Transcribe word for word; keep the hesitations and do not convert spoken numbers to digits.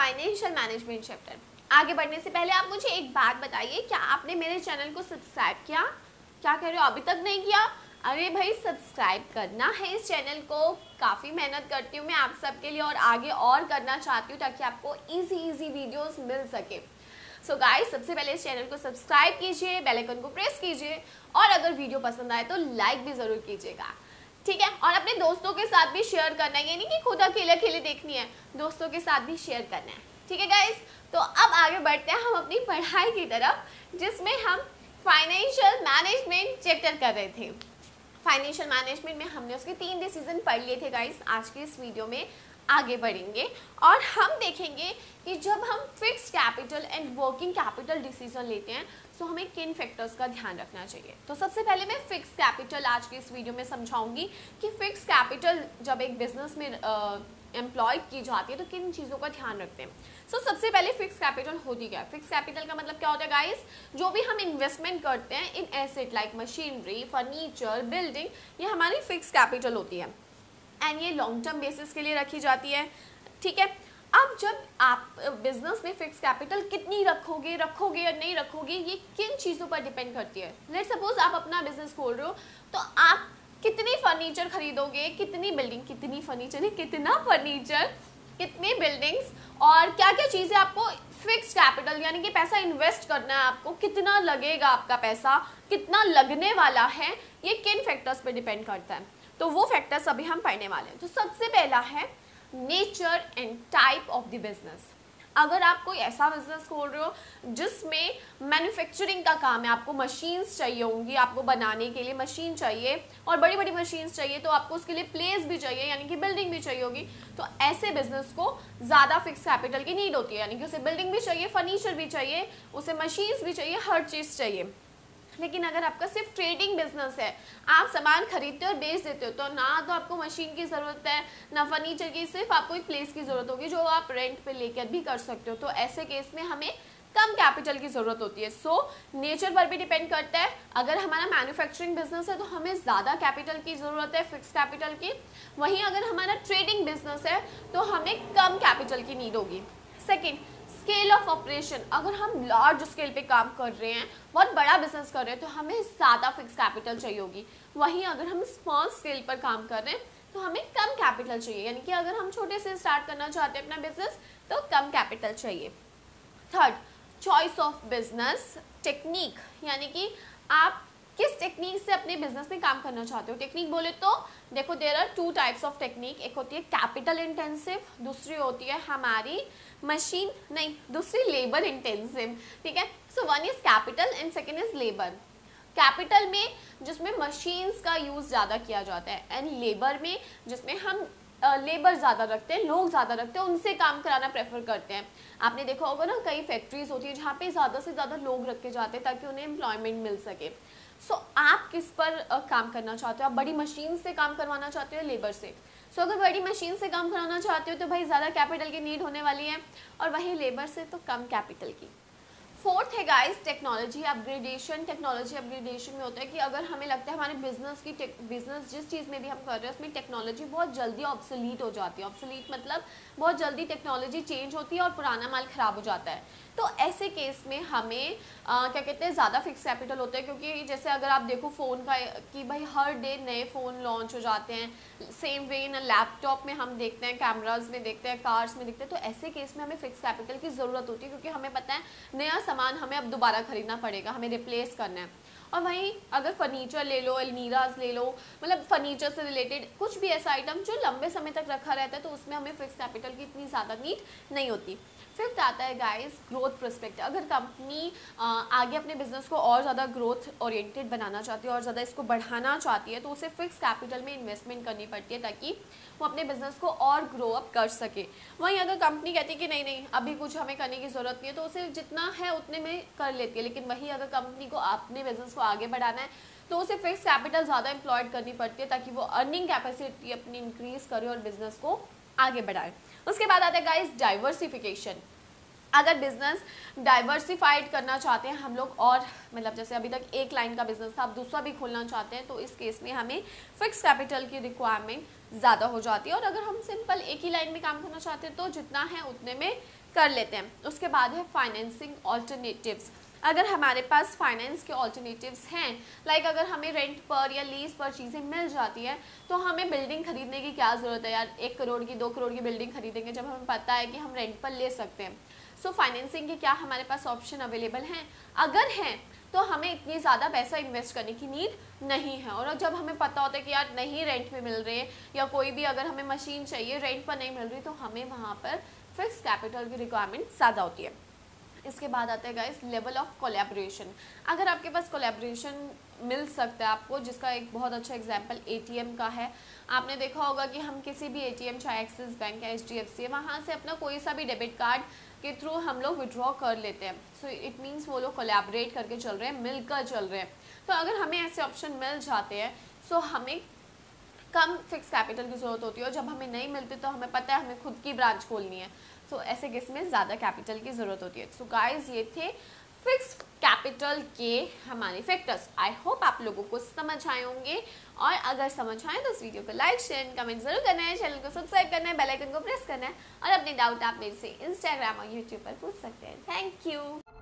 Financial management chapter. आगे बढ़ने से पहले आप मुझे एक बात बताइए, क्या आपने मेरे चैनल को सब्सक्राइब किया? क्या कह रहे हो, अभी तक नहीं किया? अरे भाई सब्सक्राइब करना है इस चैनल को। काफ़ी मेहनत करती हूँ मैं आप सबके लिए और आगे और करना चाहती हूँ ताकि आपको इजी इजी वीडियोस मिल सके। सो so गाइस, सबसे पहले इस चैनल को सब्सक्राइब कीजिए, बेल आइकन को प्रेस कीजिए और अगर वीडियो पसंद आए तो लाइक भी ज़रूर कीजिएगा, ठीक है। और अपने दोस्तों के साथ भी शेयर करना है, ये नहीं कि खुद अकेले अकेले देखनी है, दोस्तों के साथ भी शेयर करना है, ठीक है गाइस। तो अब आगे बढ़ते हैं हम अपनी पढ़ाई की तरफ, जिसमें हम फाइनेंशियल मैनेजमेंट चैप्टर कर रहे थे। फाइनेंशियल मैनेजमेंट में हमने उसके तीन डिसीजन पढ़ लिए थे गाइस। आज के इस वीडियो में आगे बढ़ेंगे और हम देखेंगे कि जब हम fixed capital and working capital decision लेते हैं तो हमें किन फैक्टर्स का ध्यान रखना चाहिए। तो सबसे पहले मैं फिक्स कैपिटल आज के इस वीडियो में समझाऊंगी कि फिक्स कैपिटल जब एक बिजनेस में एम्प्लॉय की जाती है तो किन चीज़ों का ध्यान रखते हैं। सो so, सबसे पहले फिक्स कैपिटल होती क्या है? फिक्स कैपिटल का मतलब क्या होता है गाइस? जो भी हम इन्वेस्टमेंट करते हैं in asset like machinery, furniture, building, ये हमारी फिक्स कैपिटल होती है एंड ये लॉन्ग टर्म बेसिस के लिए रखी जाती है, ठीक है। अब जब आप बिजनेस में फिक्स कैपिटल कितनी रखोगे रखोगे या नहीं रखोगे, ये किन चीज़ों पर डिपेंड करती है। लेट्स सपोज आप अपना बिजनेस खोल रहे हो तो आप कितनी फर्नीचर खरीदोगे, कितनी बिल्डिंग, कितनी फर्नीचर, कितना फर्नीचर, कितनी बिल्डिंग्स और क्या क्या चीज़ें आपको फिक्स कैपिटल यानी कि पैसा इन्वेस्ट करना है, आपको कितना लगेगा, आपका पैसा कितना लगने वाला है, ये किन फैक्टर्स पे डिपेंड करता है। तो वो फैक्टर्स अभी हम पढ़ने वाले हैं। तो सबसे पहला है nature and type of the business. अगर आप कोई ऐसा बिजनेस खोल रहे हो जिसमें मैन्युफैक्चरिंग का काम है, आपको मशीन्स चाहिए होंगी, आपको बनाने के लिए मशीन चाहिए और बड़ी बड़ी मशीन्स चाहिए, तो आपको उसके लिए प्लेस भी चाहिए यानी कि बिल्डिंग भी चाहिए होगी, तो ऐसे बिजनेस को ज़्यादा फिक्स कैपिटल की नीड होती है, यानी कि उसे बिल्डिंग भी चाहिए, फर्नीचर भी चाहिए, उसे मशीन्स भी चाहिए, हर चीज़ चाहिए। लेकिन अगर आपका सिर्फ ट्रेडिंग बिजनेस है, आप सामान खरीदते हो और बेच देते हो, तो ना तो आपको मशीन की ज़रूरत है ना फर्नीचर की, सिर्फ आपको एक प्लेस की ज़रूरत होगी जो आप रेंट पे लेकर भी कर सकते हो। तो ऐसे केस में हमें कम कैपिटल की ज़रूरत होती है। सो so, नेचर पर भी डिपेंड करता है। अगर हमारा मैन्युफैक्चरिंग बिजनेस है तो हमें ज़्यादा कैपिटल की ज़रूरत है, फिक्स कैपिटल की। वहीं अगर हमारा ट्रेडिंग बिजनेस है तो हमें कम कैपिटल की नीड होगी। Second, scale of operation. अगर हम लार्ज स्केल पे काम कर रहे हैं, बहुत बड़ा बिजनेस कर रहे हैं, तो हमें ज़्यादा फिक्स कैपिटल चाहिए होगी। वहीं अगर हम स्मॉल स्केल पर काम कर रहे हैं तो हमें कम कैपिटल चाहिए, यानी कि अगर हम छोटे से स्टार्ट करना चाहते हैं अपना बिजनेस तो कम कैपिटल चाहिए। Third, choice of business technique, यानी कि आप किस टेक्निक से अपने बिजनेस में काम करना चाहते हो। टेक्निक बोले तो देखो, there are two types of technique. एक होती है कैपिटल इंटेंसिव, दूसरी होती है हमारी मशीन नहीं दूसरी लेबर इंटेंसिव, ठीक है। So one is capital and second is labour. Capital में जिसमें मशीन्स का यूज ज़्यादा किया जाता है एंड लेबर में जिसमें हम लेबर uh, ज़्यादा रखते हैं, लोग ज़्यादा रखते हैं, उनसे काम कराना प्रेफर करते हैं। आपने देखा होगा ना, कई फैक्ट्रीज होती है जहाँ पे ज़्यादा से ज़्यादा लोग रखे जाते हैं ताकि उन्हें एम्प्लॉयमेंट मिल सके। सो so, आप किस पर uh, काम करना चाहते हो? आप बड़ी मशीन से काम करवाना चाहते हो लेबर से? सो so, अगर बड़ी मशीन से काम कराना चाहते हो तो भाई ज़्यादा कैपिटल की नीड होने वाली है और वही लेबर से तो कम कैपिटल की। फोर्थ है guys technology upgradation. Technology upgradation में होता है कि अगर हमें लगता है हमारे बिजनेस की बिजनेस जिस चीज़ में भी हम कर रहे हैं उसमें टेक्नोलॉजी बहुत जल्दी ऑब्सोलीट हो जाती है। ऑब्सोलीट मतलब बहुत जल्दी टेक्नोलॉजी चेंज होती है और पुराना माल ख़राब हो जाता है। तो ऐसे केस में हमें आ, क्या कहते हैं ज़्यादा फिक्स कैपिटल होता है, क्योंकि जैसे अगर आप देखो फ़ोन का कि भाई हर डे नए फ़ोन लॉन्च हो जाते हैं, सेम वे ना लैपटॉप में हम देखते हैं, कैमराज में देखते हैं, कार्स में देखते हैं। तो ऐसे केस में हमें फिक्स कैपिटल की ज़रूरत होती है, क्योंकि हमें पता है नया सामान हमें अब दोबारा खरीदना पड़ेगा, हमें रिप्लेस करना है। और वहीं अगर फर्नीचर ले लो, अलमीराज ले लो, मतलब फर्नीचर से रिलेटेड कुछ भी ऐसा आइटम जो लंबे समय तक रखा रहता है, तो उसमें हमें फिक्स कैपिटल की इतनी ज़्यादा नीड नहीं होती। फिफ्थ आता है गाइस ग्रोथ पर्सपेक्टिव। अगर कंपनी आगे अपने बिजनेस को और ज़्यादा ग्रोथ ओरिएंटेड बनाना चाहती है और ज़्यादा इसको बढ़ाना चाहती है तो उसे फिक्स कैपिटल में इन्वेस्टमेंट करनी पड़ती है ताकि वो अपने बिजनेस को और ग्रो अप कर सके। वहीं अगर कंपनी कहती है कि नहीं नहीं अभी कुछ हमें करने की ज़रूरत नहीं है तो उसे जितना है उतने में कर लेती है। लेकिन वहीं अगर कंपनी को अपने बिजनेस को आगे बढ़ाना है तो उसे फिक्स कैपिटल ज़्यादा एम्प्लॉयड करनी पड़ती है ताकि वो अर्निंग कैपेसिटी अपनी इंक्रीज़ करे और बिजनेस को आगे बढ़ाए। उसके बाद आता है गाइस डाइवर्सिफिकेशन। अगर बिजनेस डाइवर्सिफाइड करना चाहते हैं हम लोग, और मतलब जैसे अभी तक एक लाइन का बिजनेस था, आप दूसरा भी खोलना चाहते हैं, तो इस केस में हमें फिक्स कैपिटल की रिक्वायरमेंट ज़्यादा हो जाती है। और अगर हम सिंपल एक ही लाइन में काम करना चाहते हैं तो जितना है उतने में कर लेते हैं। उसके बाद है फाइनेंसिंग ऑल्टरनेटिव्स। अगर हमारे पास फाइनेंस के ऑल्टरनेटिव्स हैं, लाइक अगर हमें रेंट पर या लीज पर चीज़ें मिल जाती है तो हमें बिल्डिंग खरीदने की क्या ज़रूरत है यार, एक करोड़ की दो करोड़ की बिल्डिंग खरीदेंगे जब हमें पता है कि हम रेंट पर ले सकते हैं। सो फाइनेंसिंग के क्या हमारे पास ऑप्शन अवेलेबल हैं? अगर हैं तो हमें इतनी ज़्यादा पैसा इन्वेस्ट करने की नीड नहीं है। और जब हमें पता होता है कि यार नहीं रेंट पे मिल रहे हैं, या कोई भी अगर हमें मशीन चाहिए रेंट पर नहीं मिल रही, तो हमें वहाँ पर फिक्स कैपिटल की रिक्वायरमेंट ज़्यादा होती है। इसके बाद आता है गाइस लेवल ऑफ कोलैबोरेशन। अगर आपके पास कोलैबोरेशन मिल सकता है आपको, जिसका एक बहुत अच्छा एग्जांपल एटीएम का है। आपने देखा होगा कि हम किसी भी एटीएम, चाहे एक्सिस बैंक या एचडीएफसी है, वहाँ से अपना कोई सा भी डेबिट कार्ड के थ्रू हम लोग विड्रॉ कर लेते हैं। सो इट मीन्स वो लोग कोलैबोरेट करके चल रहे हैं, मिलकर चल रहे हैं। तो अगर हमें ऐसे ऑप्शन मिल जाते हैं, सो हमें कम फिक्स कैपिटल की ज़रूरत होती है, और जब हमें नहीं मिलती तो हमें पता है हमें खुद की ब्रांच खोलनी है, तो ऐसे केस में ज़्यादा कैपिटल की ज़रूरत होती है। सो गाइस ये थे फिक्स कैपिटल के हमारे फैक्टर्स। आई होप आप लोगों को समझ आए होंगे, और अगर समझ आए तो इस वीडियो को लाइक शेयर कमेंट जरूर करना है, चैनल को सब्सक्राइब करना है, बेल आइकन को प्रेस करना है, और अपने डाउट आप मेरे से इंस्टाग्राम और यूट्यूब पर पूछ सकते हैं। Thank you.